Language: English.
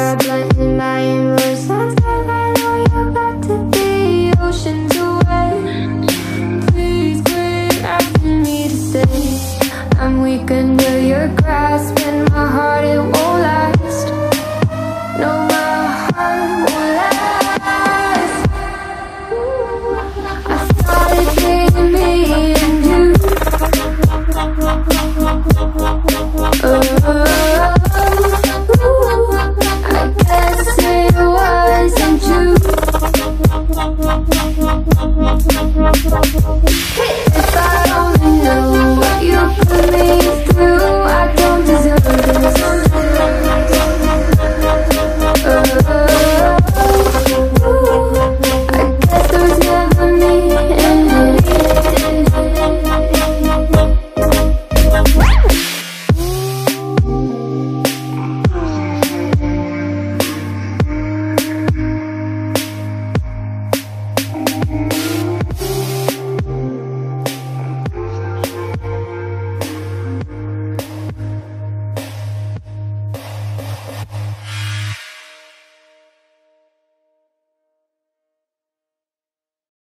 are blending my inwards. That's how I know you're about to be oceans away. Please quit asking me to stay. I'm weak under your grasp, and my heart, it won't last. No, my heart won't last. I thought it made me and you.